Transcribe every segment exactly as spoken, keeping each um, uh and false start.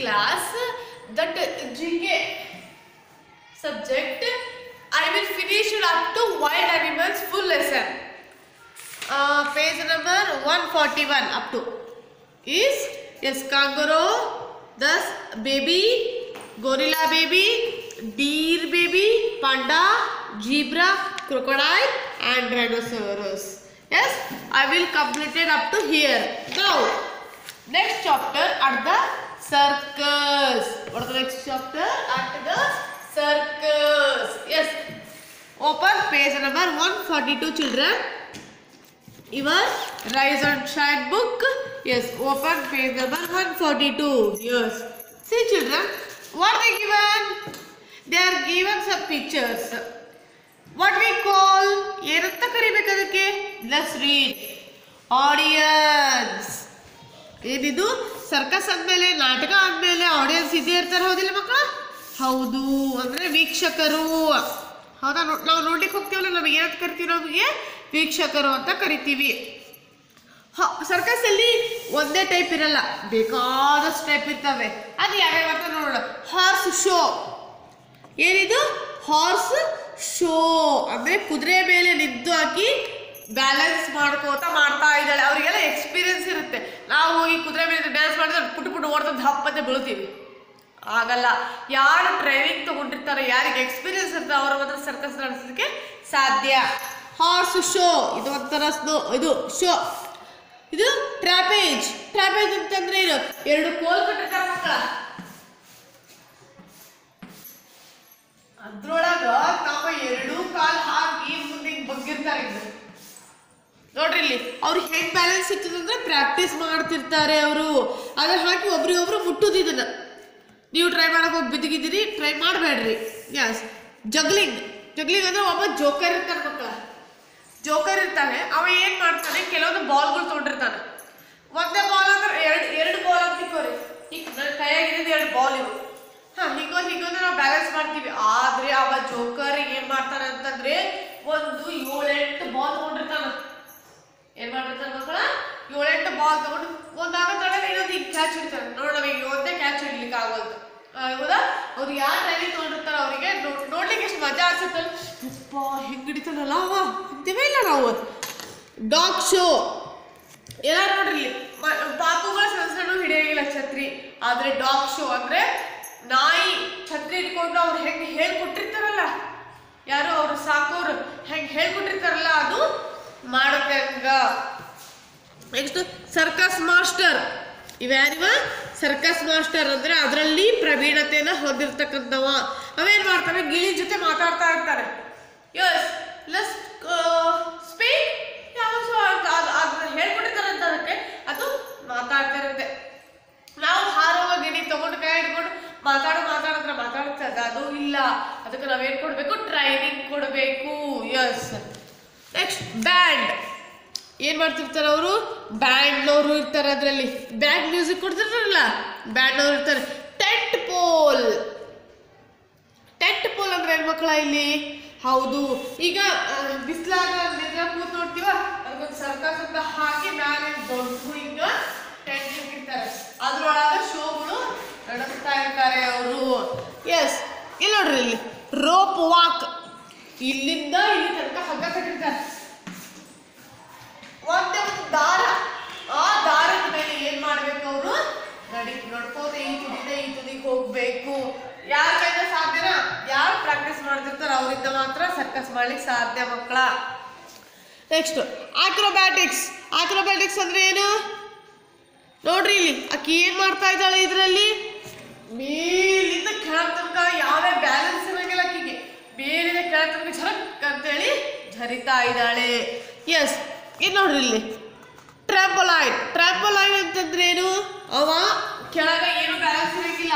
class that G K subject I will finish it up to wild animals full lesson. Uh, page number one forty-one up to is yes kangaroo, thus baby, gorilla baby, deer baby, panda, zebra, crocodile and rhinoceros. Yes, I will complete it up to here. Now next chapter at the circus. What is the next chapter? At the circus. Yes, open page number one forty-two, children. Your Rise and Shine book. Yes, open page number one forty-two. Yes, see children, what they given? They are given some pictures. What we call ಏನಂತ ಕರಿಬೇಕು ಅದಕ್ಕೆ? Let's read. Audience. ಏನಿದು circus ಅಂದಮೇಲೆ ನಾಟಕ ಆದ್ಮೇಲೆ audience ಇದೇ ಇರ್ತಾರೆ, ಹೌದಿಲ್ಲ ಮಕ್ಕಳ? ಹೌದು, ಅಂದ್ರೆ ವೀಕ್ಷಕರು. ಹೌದಾ? ನಾವು ನೋಡ್ಲಿಕ್ಕೆ ಹೋಗ್ತೀವಲ್ಲ, ನಮಗೆ ಏನಂತ ಕರಿತೀವಿ? ನಮಗೆ ವೀಕ್ಷಕರು ಅಂತ ಕರಿತೀವಿ. ಸರ್ಕಸ್ ಅಲ್ಲಿ ಒಂದೇ ಟೈಪ್ ಇರಲ್ಲ, ಬೇಕಾದಷ್ಟು ಟೈಪ್ ಇರ್ತವೆ. ಅದು ಯಾವ್ಯಾವ ಅಂತ ನೋಡೋಣ. Horse show. ಏನಿದು? ಹಾರ್ಸ್ ಶೋ ಅಂದ್ರೆ ಕುದುರೆ ಮೇಲೆ ನಿಂತು ಹಾಕಿ ಬ್ಯಾಲೆನ್ಸ್ ಮಾಡ್ಕೋತಾ ಮಾಡ್ತಾ ಇದ್ದಾಳೆ. ಅವರಿಗೆಲ್ಲ ಎಕ್ಸ್ಪೀರಿಯನ್ಸ್ ಇರುತ್ತೆ. ನಾವು ಈ ಕುದುರೆ ಮೇಲೆ ಡ್ಯಾನ್ಸ್ ಮಾಡಿದ್ರೆ ಪುಟ್ಟು ಪುಟ್ಟು ಓಡ್ತಾ ಹಪ್ಪತ್ತೆ ಬೀಳ್ತೀವಿ. ಆಗಲ್ಲ. ಯಾರು ಟ್ರೈನಿಂಗ್ ತಗೊಂಡಿರ್ತಾರೆ, ಯಾರಿಗೆ ಎಕ್ಸ್ಪೀರಿಯನ್ಸ್ ಇರ್ತಾರೆ, ಅವ್ರ ಮಾತ್ರ ಸರ್ಕಸ್ ನಡೆಸೋದಕ್ಕೆ ಸಾಧ್ಯ. ಹಾರ್ಸ್ ಶೋ ಇದು ಒಂಥರ ಇದು ಶೋ. ಇದು ಟ್ರಾಪೇಜ್. ಟ್ರಾಪೇಜ್ ಅಂತಂದ್ರೆ ಏನು? ಎರಡು ಕೋಲ್ ಕಟ್ಟಿರ್ತಾರೆ ಮಕ್ಕಳ, ಅದ್ರೊಳಗ ತಾವ ಎರಡು ಕಾಲ್ ಹಾಕಿ ಮುಂದೆ ಬಗ್ಗಿರ್ತಾರೆ. ನೋಡ್ರಿ ಇಲ್ಲಿ ಅವ್ರಿಗೆ ಹೆಂಗ್ ಬ್ಯಾಲೆನ್ಸ್ ಸಿಗ್ತದಂದ್ರೆ ಪ್ರಾಕ್ಟೀಸ್ ಮಾಡ್ತಿರ್ತಾರೆ ಅವರು. ಅದ್ರ ಹಾಕಿ ಒಬ್ರಿಗೊಬ್ರು ಮುಟ್ಟುದು. ಇದನ್ನ ನೀವು ಟ್ರೈ ಮಾಡಕ್ ಹೋಗಿ ಬಿದ್ದಿಗಿದ್ದೀರಿ, ಟ್ರೈ ಮಾಡಬೇಡ್ರಿ. Yes, juggling. ಜಗ್ಲಿಂಗ್ ಅಂದ್ರೆ ಒಬ್ಬ ಜೋಕರ್ ಇರ್ತಾನೆ ಮಕ್ಕಳ. ಜೋಕರ್ ಇರ್ತಾನೆ, ಅವ ಏನ್ ಮಾಡ್ತಾನೆ, ಕೆಲವೊಂದು ಬಾಲ್ಗಳು ತೊಗೊಂಡಿರ್ತಾನೆ. ಒಂದೇ ಬಾಲ್ ಅಂದ್ರೆ ಎರಡು ಎರಡು ಬಾಲ್ ಅಂತ ತಿಳ್ಕೋರಿ. ಈಗ ನನ್ನ ಕೈಯಾಗಿರೋದು ಎರಡು ಬಾಲ್ ಇವು. ಹಾ, ಹೀಗೋ ಹೀಗೊಂದು ನಾವು ಬ್ಯಾಲೆನ್ಸ್ ಮಾಡ್ತೀವಿ. ಆದ್ರೆ ಅವ ಜೋಕರ್ ಏನ್ ಮಾಡ್ತಾನೆ ಅಂತಂದ್ರೆ ಒಂದು ಏಳೆಂಟು ಬಾಲ್ ತಗೊಂಡಿರ್ತಾನ. ಏನ್ ಮಾಡಿರ್ತಾನೆ ಮಕ್ಕಳ? ಏಳೆಂಟು ಬಾಲ್ ತಗೊಂಡು ಒಂದಾಗ ತಡೆದ್ರೆ ಇನ್ನೊಂದು ಈಗ ಕ್ಯಾಚ್ ಹಿಡಿತಾನೆ. ನೋಡಿ, ನಮಗೆ ಒಂದೇ ಕ್ಯಾಚ್ ಹಿಡ್ಲಿಕ್ಕೆ ಆಗೋದು. ಹೌದಾ? ಅವ್ರು ಯಾರು ಟ್ರೈನಿಂಗ್ ತಗೊಂಡಿರ್ತಾರ ಅವರಿಗೆ ನೋಡ್ಲಿಕ್ಕೆ ಎಷ್ಟು ಮಜಾ ಅನ್ಸುತ್ತಲ್ಲ. ಯಪ್ಪ, ಹೆಂಗ್ ಹಿಡಿತಾನಲ್ಲ ಅವ ಅಂತೀವೇ ಇಲ್ಲ ನಾವು. Dog show. ಎಲ್ಲಾರು ನೋಡ್ರಿ, ಪಾಪುಗಳ ಸಣ್ಣ ಸಣ್ಣ ಹಿಡಿಯೋಗಿಲ್ಲ ಛತ್ರಿ. ಆದ್ರೆ ಡಾಗ್ ಶೋ ಅಂದ್ರೆ ನಾಯಿ ಛತ್ರಿ ಇಟ್ಕೊಂಡು ಅವ್ರು ಹೆಂಗ್ ಹೇಳ್ಕೊಟ್ಟಿರ್ತಾರಲ್ಲ, ಯಾರು ಅವ್ರು ಸಾಕೋರು ಹೆಂಗ್ ಹೇಳ್ಕೊಟ್ಟಿರ್ತಾರಲ್ಲ, ಅದು ಮಾಡುತ್ತೆ ಹಂಗ. Next circus master. ಇವ್ಯಾರಿವ? ಸರ್ಕಸ್ ಮಾಸ್ಟರ್ ಅಂದ್ರೆ ಅದರಲ್ಲಿ ಪ್ರವೀಣತೆಯನ್ನ ಹೊಂದಿರ್ತಕ್ಕಂಥವ. ಅವೇನ್ ಮಾಡ್ತಾರೆ? ಗಿಳಿ ಜೊತೆ ಮಾತಾಡ್ತಾ ಇರ್ತಾರೆ. Yes, let's speak. ಹೇಳ್ಕೊಟ್ಟಿರ್ತಾರೆ ಅಂತ ಅದಕ್ಕೆ ಅದು ಮಾತಾಡ್ತಾ ಇರುತ್ತೆ. ನಾವು ಹಾರುವ ಗಿಣಿ ತಗೊಂಡು ಕೈ ಹಿಡ್ಕೊಂಡು ಮಾತಾಡೋ ಮಾತಾಡಿದ್ರೆ ಮಾತಾಡ್ತದ? ಅದು ಇಲ್ಲ. ಅದಕ್ಕೆ ನಾವೇನ್ ಕೊಡ್ಬೇಕು? ಟ್ರೈನಿಂಗ್ ಕೊಡಬೇಕು. ಯಸ್. Next band. ಏನ್ ಮಾಡ್ತಿರ್ತಾರೆ ಅವರು? ಬ್ಯಾಂಡ್ನವರು ಇರ್ತಾರೆ. ಅದರಲ್ಲಿ ಬ್ಯಾಂಡ್ ಮ್ಯೂಸಿಕ್ ಕೊಡ್ತಿರ್ತಾರಲ್ಲ, ಬ್ಯಾಂಡ್ನವ್ರು ಇರ್ತಾರೆ. Tent pole. ಟೆಂಟ್ ಪೋಲ್ ಅಂದ್ರೆ ಏನ್ ಮಕ್ಕಳ ಇಲ್ಲಿ? ಹೌದು, ಈಗ ಬಿಸ್ಲಾಗ ನಿದ್ರೆ ಕೂತ್ ನೋಡ್ತೀವ, ಅದಕ್ಕೊಂದು ಸರ್ಕಸ್ ಅಂತ ಹಾಕಿ ಮ್ಯಾಲೆ ದೊಡ್ಡ ಹಿಂಗ ಟೆಂಟ್ ಇರ್ತಾರೆ. ಅದ್ರೊಳಗ ಶೋಗಳು ನಡೆಸ್ತಾ ಇರ್ತಾರೆ ಅವರು. ಎಸ್, ಇಲ್ಲಿ ನೋಡ್ರಿ, ಇಲ್ಲಿ ರೋಪ್ ವಾಕ್. ಇಲ್ಲಿಂದ ಇಲ್ಲಿ ತನಕ ಹಗ್ಗ ಕಟ್ಟಿರ್ತಾರೆ. ಒಂದೇ ಒಂದು ದಾರ. ಆ ದಾರದ ಮೇಲೆ ಏನ್ ಮಾಡ್ಬೇಕು ಅವರು? ನಡಿ ನಡ್ಕೋತ ಈ ತುದಿನ ಈ ತುದಿಗೆ ಹೋಗ್ಬೇಕು. ಯಾರ ಕೈಯಿಂದ ಸಾಧ್ಯನಾ? ಯಾರು ಪ್ರಾಕ್ಟೀಸ್ ಮಾಡ್ತಿರ್ತಾರ ಅವರಿಂದ ಮಾತ್ರ ಸರ್ಕಸ್ ಮಾಡ್ಲಿಕ್ಕೆ ಸಾಧ್ಯ ಮಕ್ಕಳ. Next acrobatics. ಆಕ್ರೋಬ್ಯಾಟಿಕ್ಸ್ ಅಂದ್ರೆ ಏನು? ನೋಡ್ರಿ, ಇಲ್ಲಿ ಆಕಿ ಏನ್ ಮಾಡ್ತಾ ಇದ್ದಾಳೆ? ಇದರಲ್ಲಿ ಮೇಲಿಂದ ಕೆಳ ತನಕ ಯಾವ್ದೇ ಬ್ಯಾಲೆನ್ಸ್ ಇರಂಗಿಲ್ಲ ಆಕಿಗೆ. ಮೇಲಿಂದ ಕೆಳ ತನಕ ಝರಕ್ ಅಂತೇಳಿ ಝರಿತಾ ಇದ್ದಾಳೆ. ಎಸ್, ಇದು ನೋಡ್ರಿ, ಇಲ್ಲಿ ಟ್ರಾಂಪೋಲೈನ್. ಟ್ರಾಂಪೋಲೈನ್ ಅಂತಂದ್ರೆ ಏನು? ಅವ ಕೆಳಗ ಏನು ಬ್ಯಾಲೆನ್ಸ್ ಇರಂಗಿಲ್ಲ,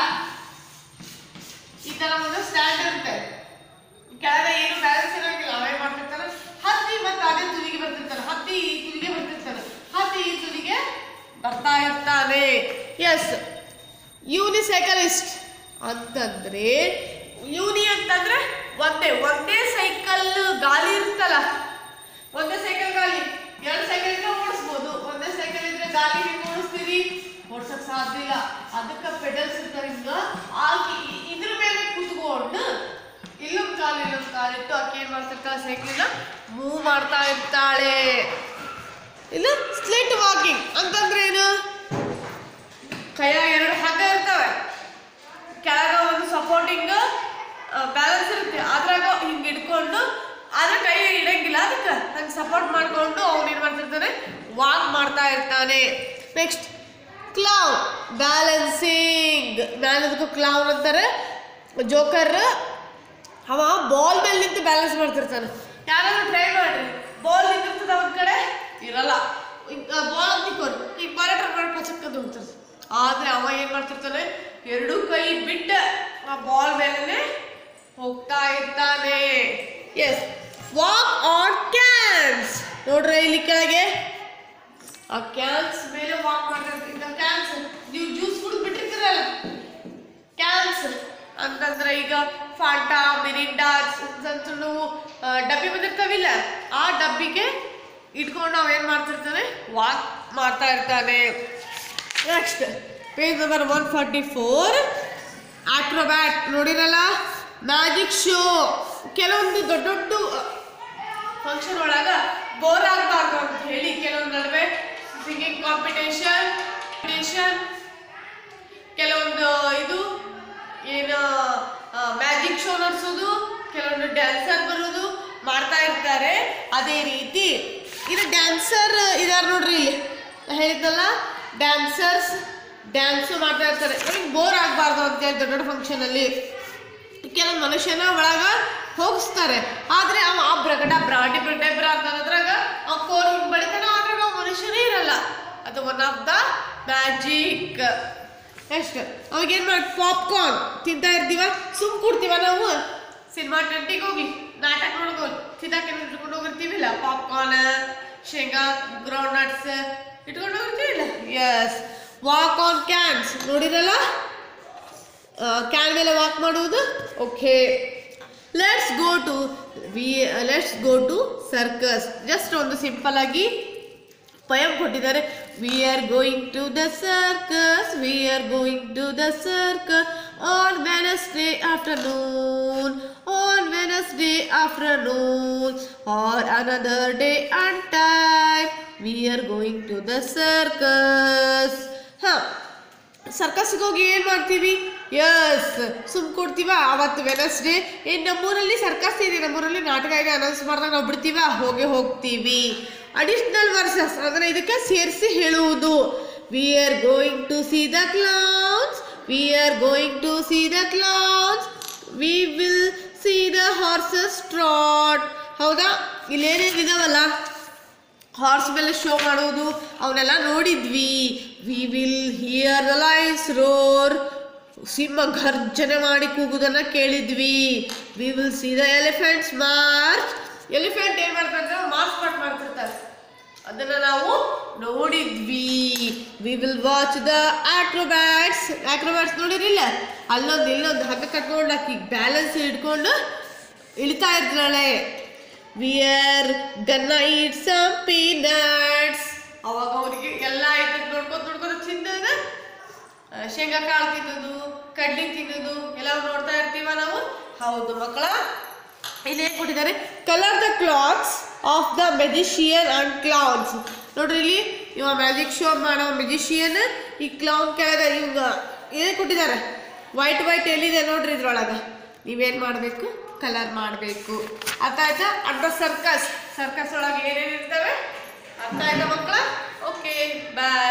ಈ ತರ ಒಂದು ಸ್ಟ್ಯಾಂಡ್ ಇರುತ್ತೆ. ಕೆಳಗ ಏನು ಬ್ಯಾಲೆನ್ಸ್ ಇರಂಗಿಲ್ಲ. ಅವೇ ಮಾಡ್ತಿರ್ತಾನೆ, ಹತ್ತಿ ಮತ್ತೆ ಅದೇ ತುದಿಗೆ ಬರ್ತಿರ್ತಾನೆ, ಹತ್ತಿ ಈ ತುದಿಗೆ ಬರ್ತಿರ್ತಾನೆ, ಹತ್ತಿ ಈ ತುದಿಗೆ ಬರ್ತಾ ಇರ್ತಾನೆ. ಎಸ್, ಯೂನಿಸೈಕಲಿಸ್ಟ್ ಅಂತಂದ್ರೆ, ಯೂನಿ ಅಂತಂದ್ರೆ ಒಂದೇ ಒಂದೇ ಸೈಕಲ್ ಗಾಲಿ ಇರುತ್ತಲ್ಲ, ಒಂದೇ ಸೈಕಲ್ ಗಾಲಿ. ಎರಡು ಸೈಕಲ್ ಇದ್ರೆ ಓಡಿಸ್ಬೋದು, ಒಂದೇ ಸೈಕಲ್ ಇದ್ರೆ ಗಾಲಿ ಹೆಂಗ್ ಓಡಿಸ್ತೀರಿ? ಓಡ್ಸಕ್ ಸಾಧ್ಯ ಇಲ್ಲ, ಅದಕ್ಕೆ ಪೆಡಲ್ಸ್ ಇರ್ತಾರೆ ಹಿಂಗ ಆಕಿ ಇದ್ರ ಮೇಲೆ ಕೂತ್ಕೊಂಡು ಇಲ್ಲೊಂದು ಕಾಲು ಇಲ್ಲೊಂದು ಕಾಲಿಟ್ಟು ಆಕೆ ಏನ್ ಮಾಡ್ತಿರ್ತಾಳೆ ಸೈಕ್ಲಿನ ಮೂವ್ ಮಾಡ್ತಾ ಇರ್ತಾಳೆ. ಇಲ್ಲ ಸ್ಲೆಟ್ ವಾಕಿಂಗ್ ಅಂತಂದ್ರೆ ಏನು, ಕೈಯ ಎರಡು ಹಗ್ಗ ಇರ್ತವೆ, ಕೆಳಗ ಒಂದು ಸಪೋರ್ಟಿಂಗ್ ಬ್ಯಾಲೆನ್ಸ್ ಇರುತ್ತೆ, ಅದ್ರಾಗ ಹಿಂಗೆ ಇಟ್ಕೊಂಡು ಆದ್ರೆ ಕೈ ಇಡಂಗಿಲ್ಲ, ಅದಕ್ಕೆ ಹಂಗೆ ಸಪೋರ್ಟ್ ಮಾಡ್ಕೊಂಡು ಅವ್ನು ಏನ್ ಮಾಡ್ತಿರ್ತಾನೆ ವಾಕ್ ಮಾಡ್ತಾ ಇರ್ತಾನೆ. ನೆಕ್ಸ್ಟ್ ಕ್ಲೌನ್ ಬ್ಯಾಲೆನ್ಸಿಂಗ್, ಬ್ಯಾಲೆನ್ಸ್ಗೂ ಕ್ಲೌನ್ ಅಂತಾರೆ. ಜೋಕರ್ ಅವ ಬಾಲ್ ಮೇಲೆ ನಿಂತು ಬ್ಯಾಲೆನ್ಸ್ ಮಾಡ್ತಿರ್ತಾನೆ. ಯಾರಾದ್ರೂ ಟ್ರೈ ಮಾಡ್ರಿ, ಬಾಲ್ ನಿಂತಿರ್ತದ ಒಂದ್ ಕಡೆ ಇರಲ್ಲ, ಬಾಲ್ ಅಂತಿಕೋರು ಈಗ ಪರ್ಯಟಕ ಮಾಡಿ ಪಚಕ್ಕಂತ ಹೋಗ್ತಾರೆ. ಆದ್ರೆ ಅವ ಏನ್ ಮಾಡ್ತಿರ್ತಾನೆ ಎರಡು ಕೈ ಬಿಟ್ಟ ಆ ಬಾಲ್ ಮೇಲೆ ಹೋಗ್ತಾ ಇರ್ತಾನೆ. ಎಸ್, ವಾಕ್ ಆನ್ ಕ್ಯಾನ್ಸ್ ನೋಡ್ರಿ ಇಲ್ಲಿ ಕೆಳಗೆ ಆ ಕ್ಯಾನ್ಸ್ ಮೇಲೆ ವಾಕ್ ಮಾಡ್ತಿರ್ತೀವಿ. ಕ್ಯಾನ್ಸ್ ನೀವು ಜ್ಯೂಸ್ ಕುಡಿದು ಬಿಟ್ಟಿರ್ತೀರಲ್ಲ, ಕ್ಯಾನ್ಸ್ ಅಂತಂದ್ರೆ ಈಗ ಫಾಂಟಾ ಮಿರಿಂಡಾ ಸಣ್ಣ ಡಬ್ಬಿ ಬಂದಿರ್ತಾವಿಲ್ಲ, ಆ ಡಬ್ಬಿಗೆ ಇಟ್ಕೊಂಡು ನಾವ್ ಏನ್ ಮಾಡ್ತಿರ್ತಾನೆ ವಾಕ್ ಮಾಡ್ತಾ ಇರ್ತಾನೆ. Next page number one forty four acrobat ನೋಡಿರಲ್ಲ, ಮ್ಯಾಜಿಕ್ ಶೋ. ಕೆಲವೊಂದು ದೊಡ್ಡ ದೊಡ್ಡ ಫಂಕ್ಷನ್ ಒಳಗ ಬೋರ್ ಆಗಬಾರ್ದು ಅಂತ ಹೇಳಿ ಕೆಲವೊಂದು ನಡುವೆ ಸಿಂಗಿಂಗ್ ಕಾಂಪಿಟೇಷನ್ ಕಾಂಪಿಟೇಷನ್ ಕೆಲವೊಂದು ಇದು ಏನು ಮ್ಯಾಜಿಕ್ ಶೋ ನಡೆಸೋದು, ಕೆಲವೊಂದು ಡ್ಯಾನ್ಸರ್ ಬರೋದು ಮಾಡ್ತಾ ಇರ್ತಾರೆ. ಅದೇ ರೀತಿ ಇದು ಡ್ಯಾನ್ಸರ್ ಇದಾರೆ ನೋಡ್ರಿ, ಇಲ್ಲಿ ಹೇಳಿದ್ನಲ್ಲ ಡ್ಯಾನ್ಸರ್ಸ್ ಡ್ಯಾನ್ಸ್ ಮಾಡ್ತಾ ಇರ್ತಾರೆ. ಬೋರ್ ಆಗಬಾರ್ದು ಅಂತೇಳಿ ದೊಡ್ಡ ದೊಡ್ಡ ಫಂಕ್ಷನ್ ಅಲ್ಲಿ ಕೆಲವೊಂದು ಮನುಷ್ಯನ ಒಳಗ ಹೋಗಿಸ್ತಾರೆ. ಆದ್ರೆ ಅವ ಆ ಬ್ರಗಡ ಬ್ರಾಡಿ ಬ್ರಡೆಬ್ರ ಅನ್ನೋದ್ರಾಗ ಅವ್ ಕೋರ್ ಹಿಂಗ್ ಬಡಿತಾನ, ಆದ್ರೆ ನಾವು ಮನುಷ್ಯನೇ ಇರಲ್ಲ. ಅದು one of the magic. Next ಅವಾಗ ಏನ್ ಮಾಡಿ ಪಾಪ್ಕಾರ್ನ್ ತಿಂತಾ ಇರ್ತೀವ, ಸುಮ್ ಕೂಡ್ತೀವ ನಾವು ಸಿನಿಮಾ ಟೆಂಟಿಗೆ ಹೋಗಿ ನಾಟಕ ನೋಡ್ಕೊಂಡು ತಿನ್ನಕ್ಕೆ ಇಟ್ಕೊಂಡು ಹೋಗಿರ್ತೀವಿಲ್ಲ, ಪಾಪ್ಕಾರ್ನ್ ಶೇಂಗಾ ಗ್ರೌಂಡ್ ನಟ್ಸ್ ಇಟ್ಕೊಂಡು ಹೋಗಿರ್ತೀವಿಲ್ಲ. ಎಸ್, ವಾಕ್ ಆನ್ ಕ್ಯಾನ್ಸ್ ನೋಡಿರಲ್ಲ, ಕ್ಯಾನ್ ಮೇಲೆ ವಾಕ್ ಮಾಡುವುದು. Okay, let's go to we let's go to circus. Just ಒಂದು ಸಿಂಪಲ್ ಆಗಿ ಪಯಂ ಕೊಟ್ಟಿದ್ದಾರೆ. We are going to the circus, we are going to the circus on Wednesday afternoon, on Wednesday afternoon or another day and time, we are going to the circus. ಹಾ, ಸರ್ಕಸ್ಗೆ ಹೋಗಿ ಏನ್ ಮಾಡ್ತೀವಿ? Yes, ಸುಮ್ ಕೊಡ್ತೀವ. ಅವತ್ತು ವೆನಸ್ಡೇ ಏನ್ ನಮ್ಮೂರಲ್ಲಿ circus ಇದೆ, ನಮ್ಮೂರಲ್ಲಿ ನಾಟಕ ಇದೆ ಅನೌನ್ಸ್ ಮಾಡಿದಾಗ ನಾವು ಬಿಡ್ತೀವ, ಹೋಗಿ ಹೋಗ್ತೀವಿ. ಅಡಿಷನಲ್ ವರ್ಸಸ್ ಅಂದ್ರೆ ಇದಕ್ಕೆ ಸೇರಿಸಿ ಹೇಳುವುದು. We are going to see the clowns, we are going to see the clowns, we will see the horses trot. ಹೌದಾ, ಇಲ್ಲೇನೇನಿದಾವಲ್ಲ ಹಾರ್ಸ್ ಮೇಲೆ ಶೋ ಮಾಡೋದು ಅವನ್ನೆಲ್ಲ ನೋಡಿದ್ವಿ. We will hear the lions roar, ಸಿಂಹ ಘರ್ಜನೆ ಮಾಡಿ ಕೂಗುದನ್ನ ಕೇಳಿದ್ವಿ. We will see the elephants march, elephant ಏನ್ ಮಾಡ್ತಾರೆ ಮಾರ್ಚ್ ಪಾರ್ಟ್ ಮಾಡ್ತಿರ್ತಾರೆ, ಅದನ್ನ ನಾವು ನೋಡಿದ್ವಿ. We will watch the acrobats, acrobats ನೋಡಿರಿಲ್ಲ, ಅಲ್ಲೊಂದು ಇಲ್ಲೊಂದು ಹಗ್ಗ ಕಟ್ಕೊಂಡು ಆಕಿ ಬ್ಯಾಲೆನ್ಸ್ ಇಟ್ಕೊಂಡು ಇಳಿತಾ ಇರ್ತಾಳೆ. We are gonna eat some peanuts, ಅವಾಗ ಅವ್ರಿಗೆ ಎಲ್ಲ ಆಯ್ತು ನೋಡ್ಕೊಂಡು ನೋಡ್ಕೊಂಡು ತಿನ್ನೋದು, ಶೇಂಗಾ ಕಾಳು ತಿನ್ನೋದು, ಕಡ್ಲಿ ತಿನ್ನೋದು ಎಲ್ಲ ನೋಡ್ತಾ ಇರ್ತೀವ ನಾವು. ಹೌದು ಮಕ್ಕಳ, ಇಲ್ಲೇನು ಕೊಟ್ಟಿದ್ದಾರೆ, colour the clothes of the magician and clowns. ನೋಡ್ರಿ ಇಲ್ಲಿ ಇವ ಮ್ಯಾಜಿಕ್ ಶೋ ಮಾಡೋ ಮೆಜಿಷಿಯನ್, ಈ ಕ್ಲೌನ್ ಕೆಳಗೆ ಇವಾಗ ಏನೇ ಕೊಟ್ಟಿದ್ದಾರೆ ವೈಟ್ ವೈಟ್ ಎಲ್ಲಿದೆ ನೋಡ್ರಿ ಇದ್ರೊಳಗೆ. ನೀವೇನು ಮಾಡಬೇಕು? ಕಲರ್ ಮಾಡಬೇಕು. ಅರ್ಥ ಆಯ್ತಾ? ಅಂಡರ್ ಸರ್ಕಸ್, ಸರ್ಕಸ್ ಒಳಗೆ ಏನೇನು ಇರ್ತವೆ ಅರ್ಥ ಆಯ್ತಾ ಮಕ್ಕಳ? ಓಕೆ, ಬಾಯ್.